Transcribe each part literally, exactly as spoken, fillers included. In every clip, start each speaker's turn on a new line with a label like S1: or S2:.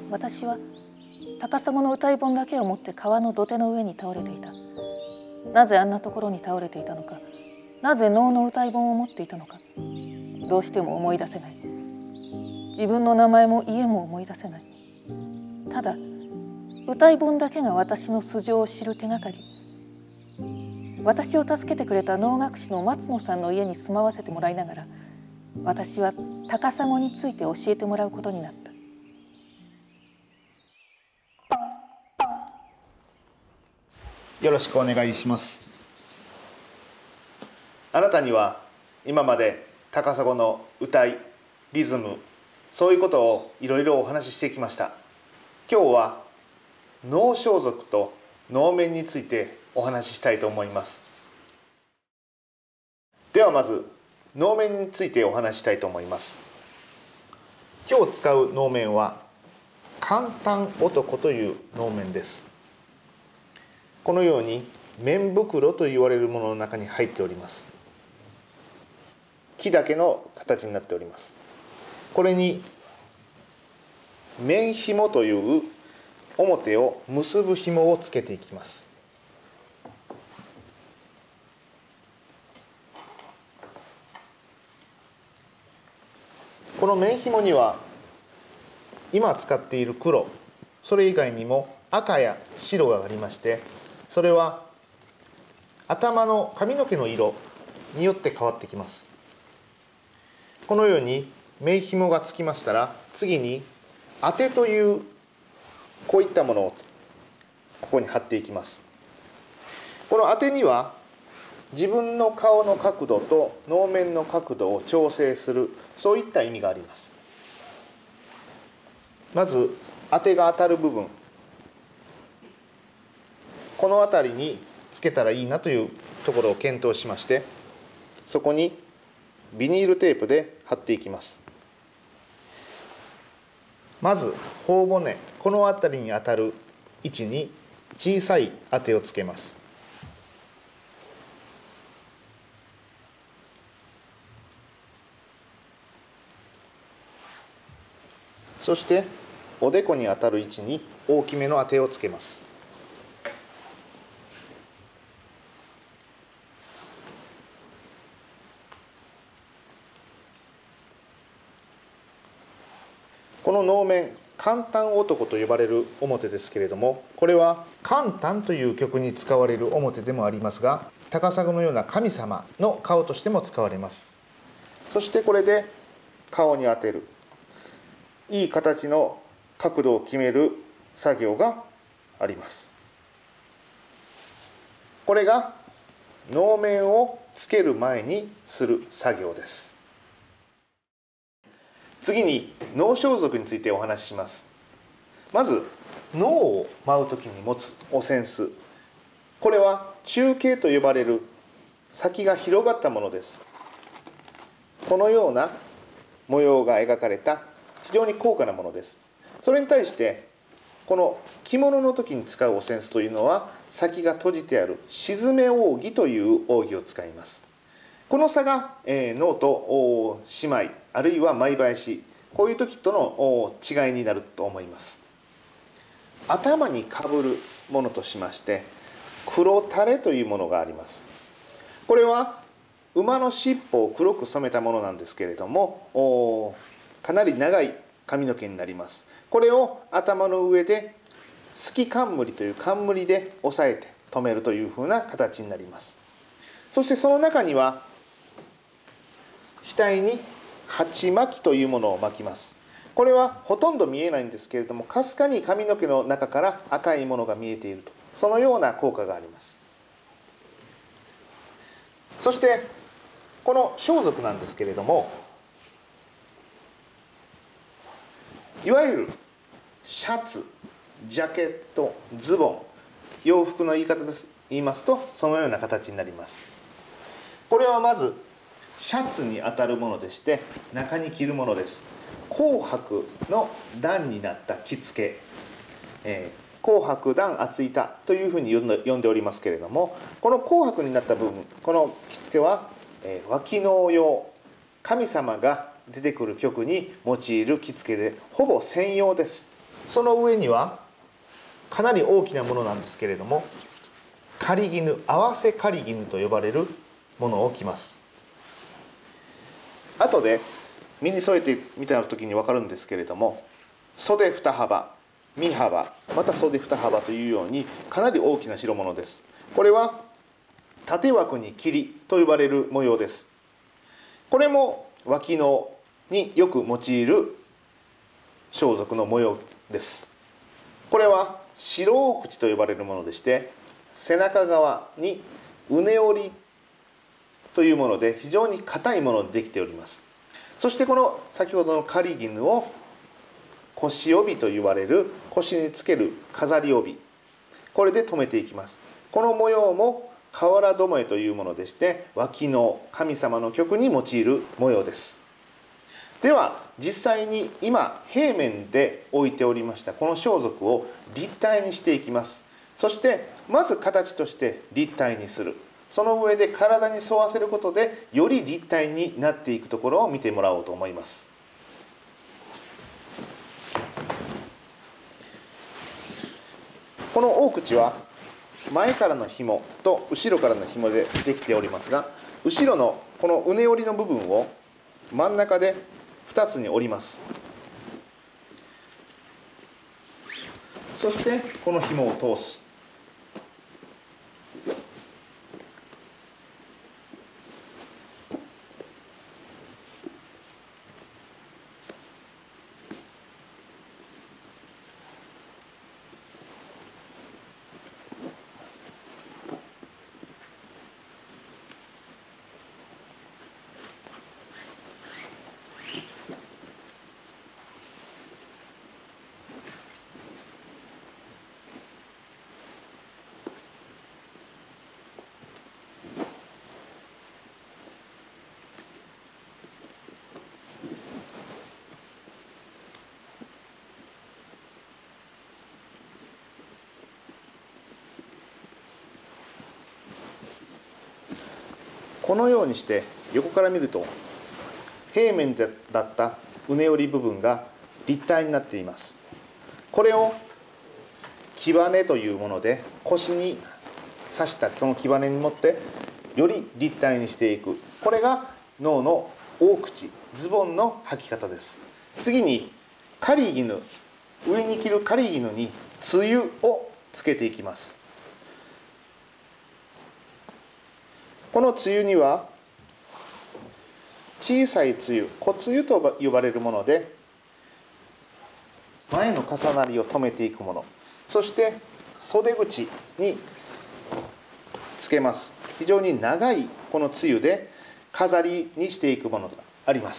S1: 私は高砂の歌い本だけを持って川の土手の上に倒れていた。なぜあんなところに倒れていたのか、なぜ能の歌い本を持っていたのか、どうしても思い出せない。自分の名前も家も思い出せない。ただ歌い本だけが私の素性を知る手がかり。私を助けてくれた能楽師の松野さんの家に住まわせてもらいながら、私は高砂について教えてもらうことになった。
S2: よろしくお願いします。あなたには今まで高砂の歌い、リズム、そういうことをいろいろお話ししてきました。今日は能装束と能面についてお話ししたいと思います。ではまず能面についてお話ししたいと思います。今日使う能面は簡単男という能面です。このように面袋と言われるものの中に入っております。木だけの形になっております。これに面紐という表を結ぶ紐をつけていきます。この面紐には今使っている黒、それ以外にも赤や白がありまして、それは頭の髪の毛の色によって変わってきます。このように面紐がつきましたら、次に当てというこういったものをここに貼っていきます。この当てには自分の顔の角度と能面の角度を調整する、そういった意味があります。まず当てが当たる部分、この辺りにつけたらいいなというところを検討しまして、そこにビニールテープで貼っていきます。まず頬骨、この辺りに当たる位置に小さい当てをつけます。そしておでこに当たる位置に大きめの当てをつけます。この能面、簡単男と呼ばれる表ですけれども、これは簡単という曲に使われる表でもありますが、高砂のような神様の顔としても使われます。そしてこれで顔に当てる、いい形の角度を決める作業があります。これが能面をつける前にする作業です。次に能装束についてお話しします。まず能を舞う時に持つお扇子、これは中景と呼ばれる先が広がったものです。このような模様が描かれた非常に高価なものです。それに対してこの着物の時に使うお扇子というのは、先が閉じてある沈め扇という扇を使います。この差が、えー、能と姉妹あるいは舞囃子、こういう時との違いになると思います。頭にかぶるものとしまして黒垂というものがあります。これは馬の尻尾を黒く染めたものなんですけれども、かなり長い髪の毛になります。これを頭の上ですき冠という冠で押さえて留めるというふうな形になります。そしてその中には額に鉢巻きというものを巻きます。これはほとんど見えないんですけれども、かすかに髪の毛の中から赤いものが見えていると、そのような効果があります。そしてこの装束なんですけれども、いわゆるシャツ、ジャケット、ズボン、洋服の言い方です言いますと、そのような形になります。これはまずシャツにあたるものでして、中に着るものです。紅白の段になった着付け、えー、紅白段厚板というふうに呼んで、呼んでおりますけれども、この紅白になった部分、この着付けは、えー、脇能用、神様が出てくる曲に用いる着付けでほぼ専用です。 その上にはかなり大きなものなんですけれども、仮絹、合わせ仮絹と呼ばれるものを着ます。後で身に添えてみた時に分かるんですけれども、袖二幅、身幅、また袖二幅というようにかなり大きな代物です。これは縦枠に霧と呼ばれる模様です。これも脇のによく用いる装束の模様です。これは白大口と呼ばれるものでして、背中側にうね織りというもので非常に硬いものでできております。そしてこの先ほどの仮絹を腰帯と言われる腰につける飾り帯、これで留めていきます。この模様も瓦留というものでして、脇の神様の曲に用いる模様です。では実際に今平面で置いておりましたこの装束を立体にしていきます。そしてまず形として立体にする、その上で体に沿わせることでより立体になっていくところを見てもらおうと思います。この大口は前からの紐と後ろからの紐でできておりますが、後ろのこのうね織りの部分を真ん中でふたつに折ります。そしてこの紐を通す。このようにして横から見ると平面だったうね織り部分が立体になっています。これを木羽というもので腰に刺したこの木羽に持ってより立体にしていく、これが能の大口、ズボンの履き方です。次に仮絹、上に着る仮絹につゆをつけていきます。このつゆには小さいつゆ、小つゆと呼ばれるもので前の重なりを留めていくもの、そして袖口につけます。非常に長いこのつゆで飾りにしていくものがあります。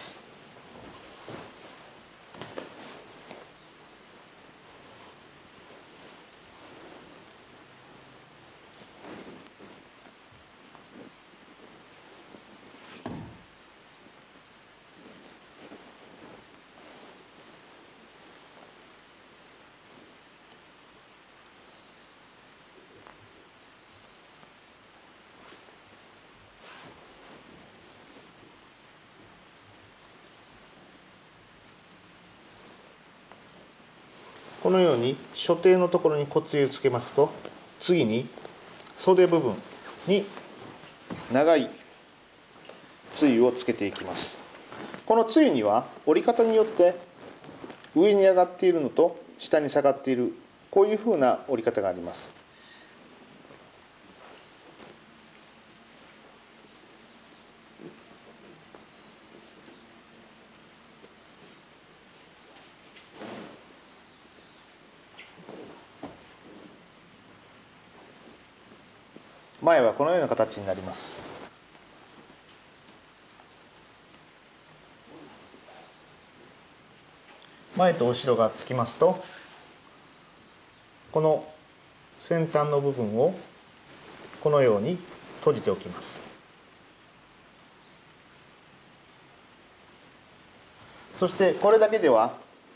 S2: このように所定のところに小つゆつけますと、次に袖部分に長いつゆをつけていきます。このつゆには折り方によって上に上がっているのと下に下がっている、こういうふうな折り方があります。前はこのような形になります。前と後ろがつきますと、この先端の部分をこのように閉じておきます。そしてこれだけでは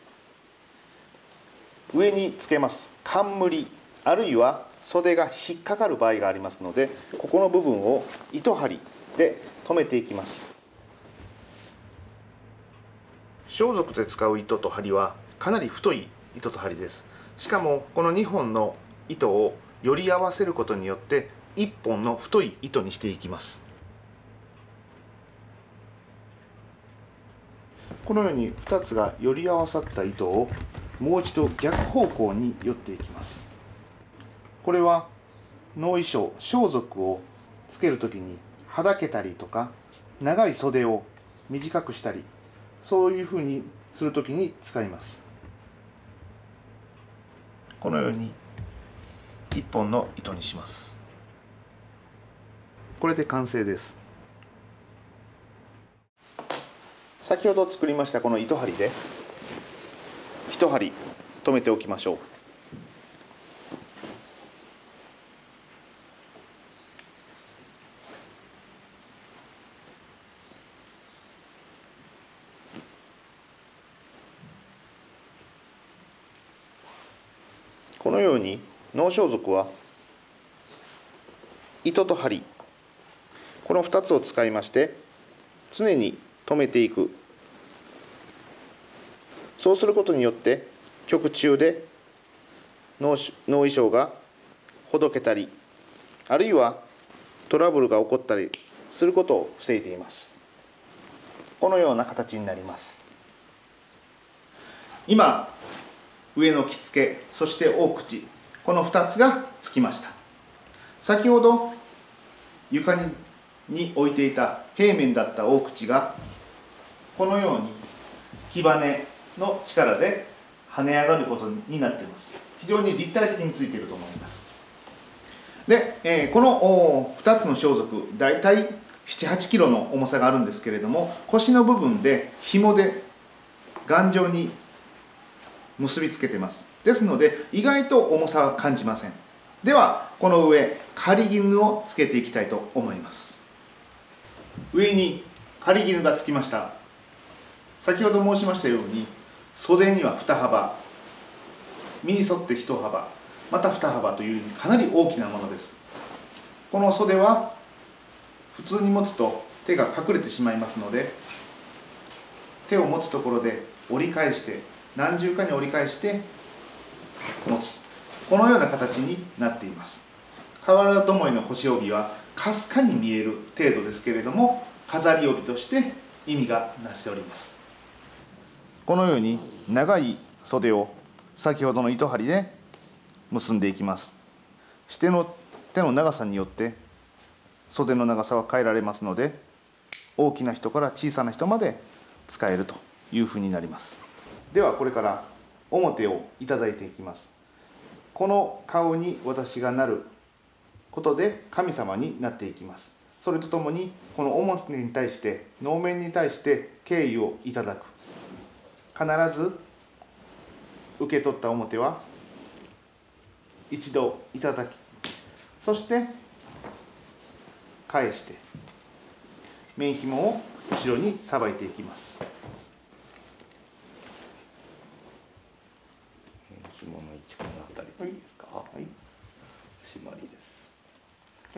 S2: 上につけます冠、あるいは袖が引っかかる場合がありますので、ここの部分を糸針で留めていきます。装束で使う糸と針はかなり太い糸と針です。しかもこのにほんの糸をより合わせることによっていっぽんの太い糸にしていきます。このようにふたつがより合わさった糸をもう一度逆方向に寄っていきます。これは能衣装装束をつけるときにはだけたりとか長い袖を短くしたり、そういうふうにするときに使います。このようにいっぽんの糸にします。これで完成です。先ほど作りましたこの糸針で一針留めておきましょう。このように能装束は糸と針、このふたつを使いまして常に留めていく。そうすることによって曲中で能衣装がほどけたり、あるいはトラブルが起こったりすることを防いでいます。このような形になります。今上の着付け、そして大口、このふたつがつきました。先ほど床にに置いていた平面だった大口がこのように火羽の力で跳ね上がることになっています。非常に立体的についていると思います。で、えー、このふたつの装束だいたいななはちキロの重さがあるんですけれども、腰の部分で紐で頑丈に結びつけてます。ですので意外と重さは感じません。ではこの上仮絹をつけていきたいと思います。上に仮絹がつきました。先ほど申しましたように袖にはに幅、身に沿っていち幅、またに幅というかなり大きなものです。この袖は普通に持つと手が隠れてしまいますので、手を持つところで折り返して何重かに折り返して持つ、このような形になっています。瓦どもえの腰帯はかすかに見える程度ですけれども、飾り帯として意味がなしております。このように長い袖を先ほどの糸針で結んでいきます。手の手の長さによって袖の長さは変えられますので、大きな人から小さな人まで使えるというふうになります。ではこれから表をいただいていきます。この顔に私がなることで神様になっていきます。それとともにこの表に対して能面に対して敬意をいただく。必ず受け取った表は一度いただき、そして返して面紐を後ろにさばいていきます。
S3: 紐の位置この辺りでいいですか。はい、締まりです。
S2: はい。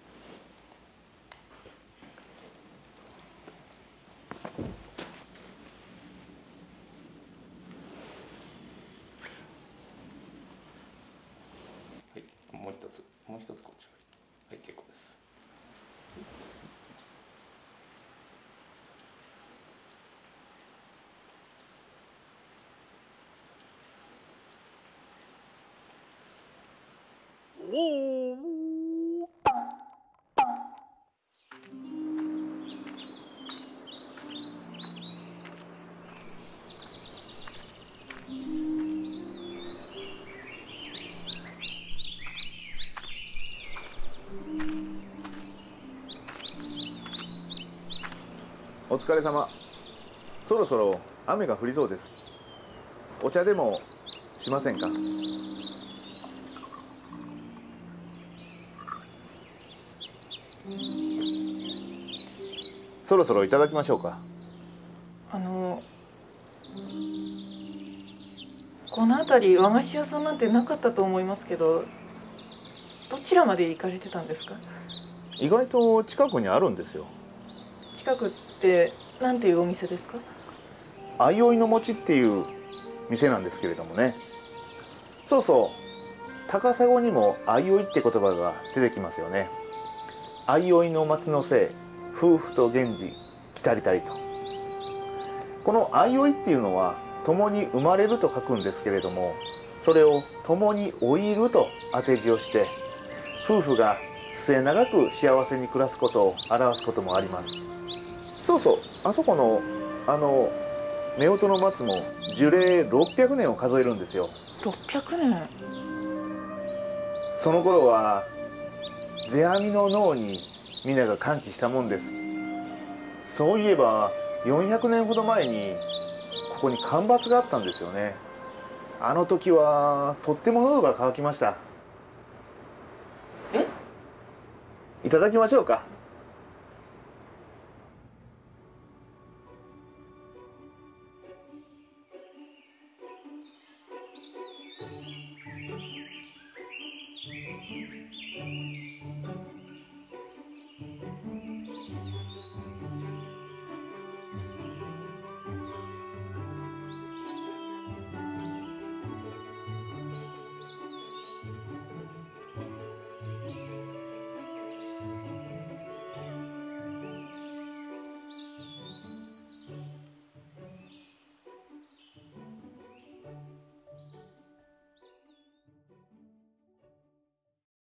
S3: はい、もう一つ、もう一つこっち。はい、結構です。
S2: お疲れ様。そろそろ雨が降りそうです。お茶でもしませんか。そろそろいただきましょうか。
S1: あのこの辺り和菓子屋さんなんてなかったと思いますけど、どちらまで行かれてたんですか。
S2: 意外と近くにあるんですよ。
S1: 近くって何ていうお店ですか。
S2: 相生の餅っていう店なんですけれどもね。そうそう、高砂にも相生って言葉が出てきますよね。相生の松のせい、夫婦と源氏来たりたりと。この相生っていうのは共に生まれると書くんですけれども、それを共に老いると当て字をして、夫婦が末永く幸せに暮らすことを表すこともあります。そうそう、あそこのあの夫婦の松も樹齢ろっぴゃくねんを数えるんですよ。
S1: ろっぴゃくねん。
S2: その頃は世阿弥の脳に皆が歓喜したもんです。そういえばよんひゃくねんほど前にここに干ばつがあったんですよね。あの時はとっても喉が渇きました。
S1: え？
S2: いただきましょうか。